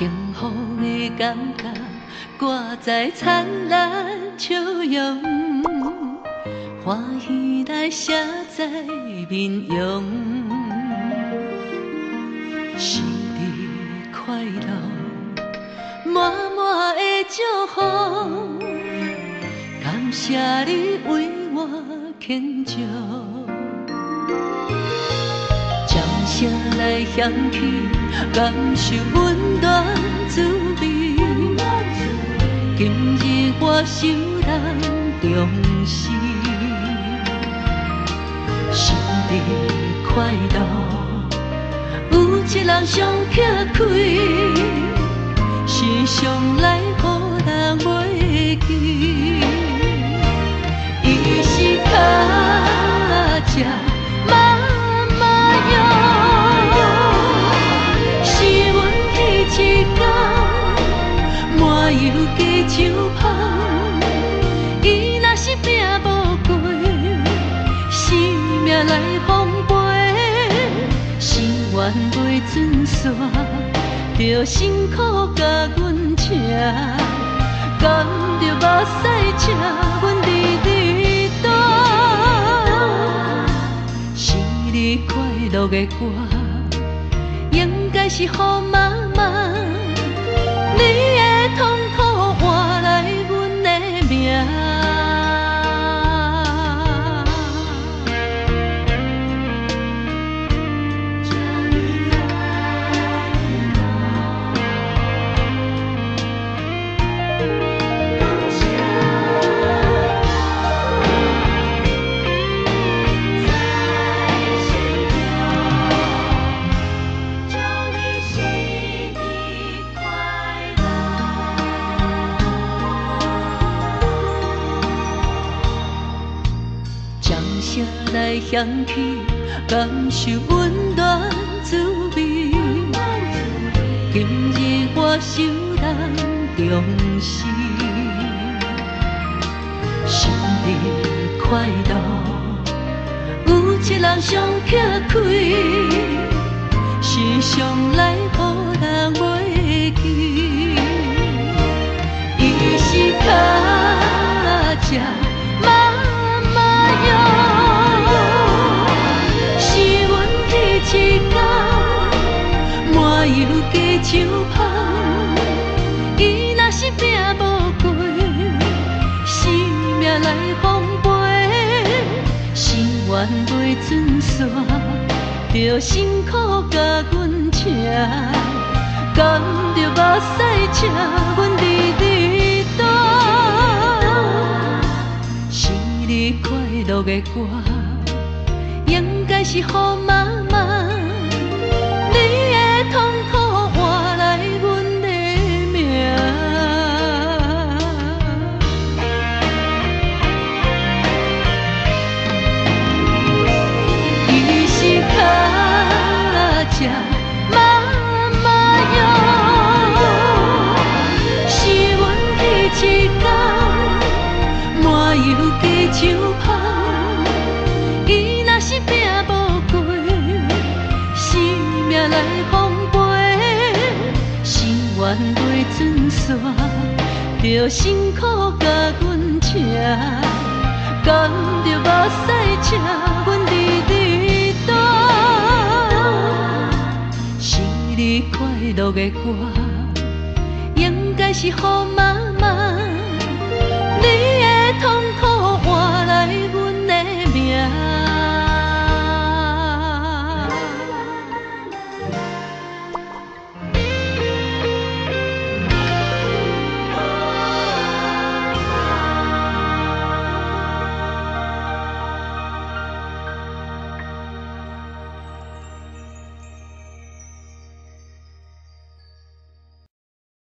幸福的感觉挂在灿烂笑容，欢喜来写在面容。生日快乐，满满的祝福，感谢你为我庆祝。掌声来响起，感受温暖滋味。今日我受人重视，生日快乐，有一人上劈开，时常来予人袂记。伊是脚只妈妈哟，是阮彼一天满油加酒香。伊若是拼无过，生命来奉陪，心愿袂准线，着辛苦甲阮请，甘着目屎请阮日日大。生日快乐的歌，应该是予妈妈，你的痛苦换来阮的命。来响起，感受温暖滋味。今日我受人重视，生日快乐，有一人上劈开，时常来予人袂记。伊是脚只妈妈哟。一天满油加酒香，伊若是拼无过，生命来奉陪，心愿袂准线，着辛苦甲阮请，甘着目屎请阮日日大。生日快乐的歌，应该是予妈妈，你的痛苦换来阮的命。伊是脚只妈妈哟，是阮彼一天满油加酒香。伊若是拼无过，生命来奉陪，心愿袂准线，着辛苦甲阮请，甘着目屎请阮日日大。生日快乐的歌，应该是予妈妈，你的